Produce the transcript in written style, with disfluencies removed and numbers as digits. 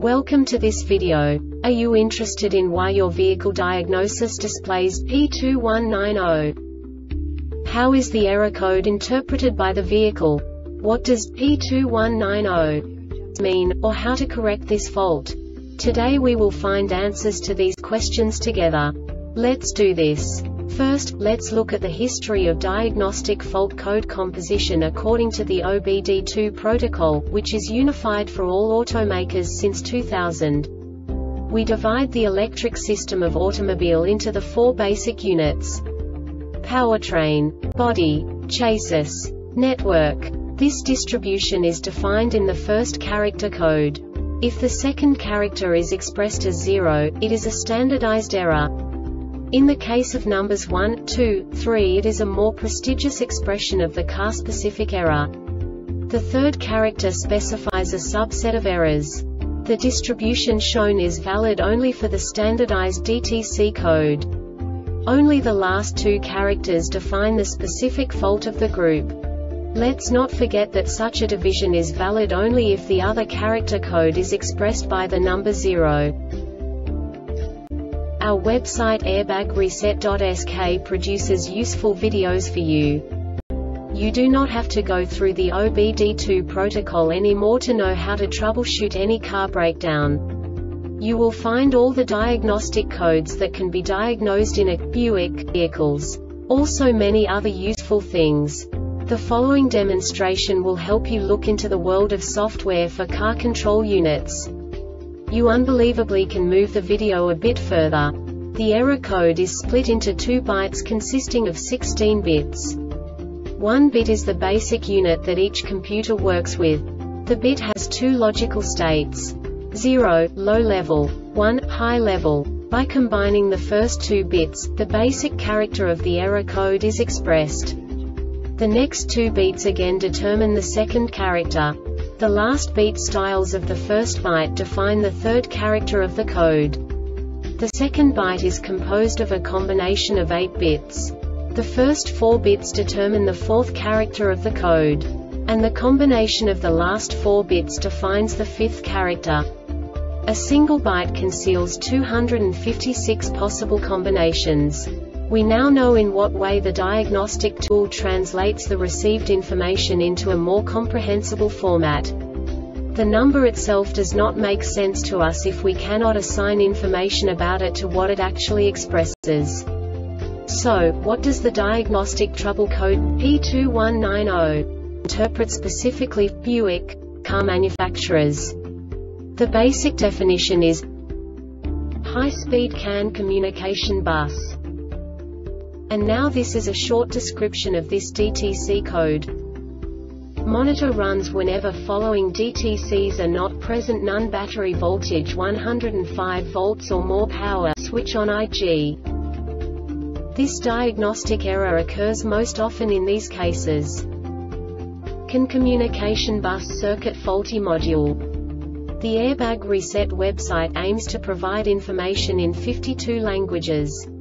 Welcome to this video. Are you interested in why your vehicle diagnosis displays P2190? How is the error code interpreted by the vehicle? What does P2190 mean, or how to correct this fault? Today we will find answers to these questions together. Let's do this. First, let's look at the history of diagnostic fault code composition according to the OBD2 protocol, which is unified for all automakers since 2000. We divide the electric system of automobile into the four basic units: powertrain, body, chassis, network. This distribution is defined in the first character code. If the second character is expressed as 0, it is a standardized error. In the case of numbers 1, 2, 3, it is a more prestigious expression of the car-specific error. The third character specifies a subset of errors. The distribution shown is valid only for the standardized DTC code. Only the last two characters define the specific fault of the group. Let's not forget that such a division is valid only if the other character code is expressed by the number 0. Our website airbagreset.sk produces useful videos for you. You do not have to go through the OBD2 protocol anymore to know how to troubleshoot any car breakdown. You will find all the diagnostic codes that can be diagnosed in a Buick vehicles. Also many other useful things. The following demonstration will help you look into the world of software for car control units. You unbelievably can move the video a bit further. The error code is split into 2 bytes consisting of 16 bits. 1 bit is the basic unit that each computer works with. The bit has 2 logical states: 0, low level, 1, high level. By combining the first 2 bits, the basic character of the error code is expressed. The next 2 beats again determine the second character. The last beat styles of the first byte define the third character of the code. The second byte is composed of a combination of 8 bits. The first 4 bits determine the fourth character of the code. And the combination of the last 4 bits defines the fifth character. A single byte conceals 256 possible combinations. We now know in what way the diagnostic tool translates the received information into a more comprehensible format. The number itself does not make sense to us if we cannot assign information about it to what it actually expresses. So, what does the diagnostic trouble code P2190 interpret specifically for Buick car manufacturers? The basic definition is high-speed CAN communication bus. And now this is a short description of this DTC code. Monitor runs whenever following DTCs are not present: none, battery voltage 105 volts or more, power switch on IG. This diagnostic error occurs most often in these cases: CAN communication bus circuit faulty module. The Airbag Reset website aims to provide information in 52 languages.